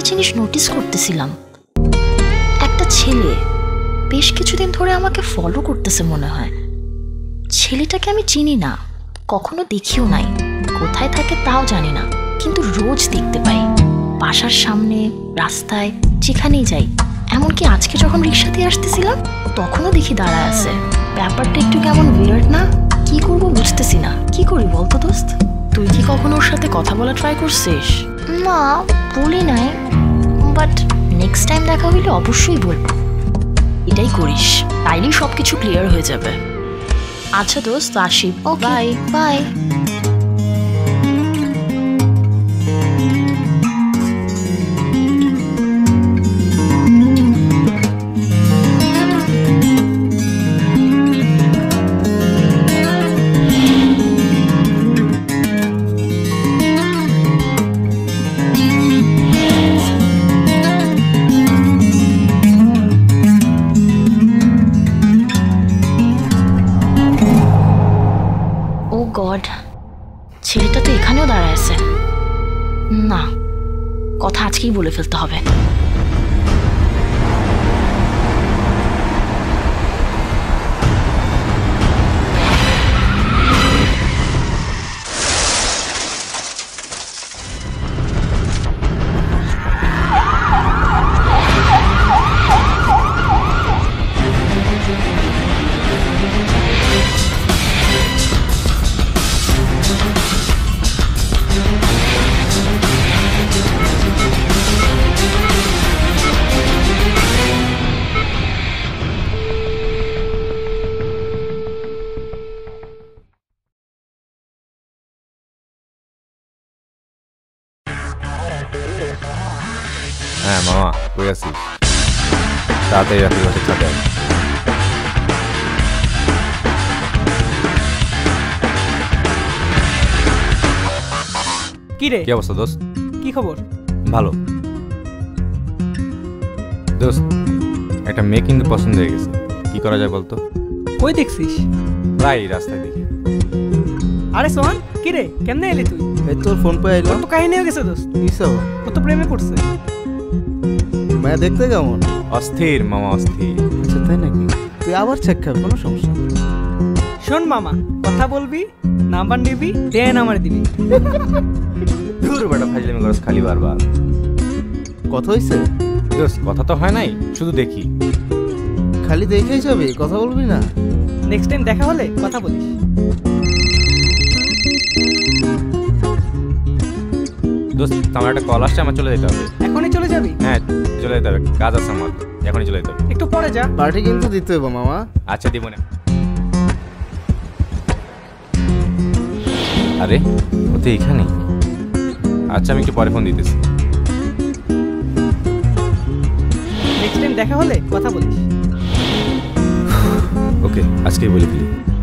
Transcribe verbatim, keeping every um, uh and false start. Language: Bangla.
জিনিস নোটিস করতেছিলাম। একটা ছেলে বেশ কিছুদিন ধরে আমাকে ফলো করতেছে মনে হয়। ছেলেটাকে আমি চিনি না, কখনো দেখিও নাই, কোথায় থাকে তাও জানি না, কিন্তু রোজ দেখতে পাই বাসার সামনে, রাস্তায়, যেখানেই যাই। এমনকি আজকে যখন রিক্সা দিয়ে আসতেছিলাম তখনও দেখি দাঁড়ায় আছে। ব্যাপারটা একটু কেমন উইয়ার্ড না? কি করবো বুঝতেছি না। কি করি বলতো দোস্ত? তুই কি কখনো ওর সাথে কথা বলা ট্রাই করছিস? না, বলি নাই, বাট নেক্সট টাইম দেখা হইলে অবশ্যই বলবো। এটাই করিস, তাইলেই সব কিছু ক্লিয়ার হয়ে যাবে। আচ্ছা দোস্ত, আসি। Bye bye. ও গড, ছেলেটা তো এখানেও দাঁড়ায় আছে। না, কথা আজকেই বলে ফেলতে হবে। হ্যাঁ মামা, কই আছিস? তাড়াতাড়ি রাখি বাসে ছাদে। কি রে, কি অবস্থা দোস্ত? কি খবর? ভালো দোস্ত, একটা মেয়ে কিন্তু পছন্দ হয়ে গেছে। কি করা যায় বলতো? কই দেখছিস? প্রায় রাস্তায় দেখি। আরে সোহান, কি রে, কেমনে এলি তুই? এই তোর ফোন পেয়ে এলো। তো কাহিনী হয়ে গেছে দোস্ত। কিসব? ও তো প্রেমে পড়ছে। মায়া দেখতে কেমন? অস্থির মামা, অস্থির। আচ্ছা তাই নাকি? তুই আবার চেক খাবি, কোনো সমস্যা নেই। শোন মামা, কথা বলবি, নাম্বার নিবি, দেন আমার দিবি। দূর বেটা, ফাজলামি করস খালি বারবার। কথা হইছে? দোস্ত কথা তো হয় নাই, শুধু দেখি। খালি দেখেই যাবি, কথা বলবি না? নেক্সট টাইম দেখা হলে কথা বলিস। দোস্ত আমার একটা কল আসছে, আমার চলে যেতে হবে। এখনই চলে যাবি? হ্যাঁ চলে যেতে হবে, কাজ আছে আমার, এখনই চলে যেতে হবে। একটু পরে যা। পার্টি কিন্তু দিতে হবে মামা। আচ্ছা দিব না। আরে ও তো এখানে। আচ্ছা আমি একটু পরে ফোন দিতেছি। নেক্সট টাইম দেখা হলে কথা বলিস। ওকে, আজকেই বলে ফেলি।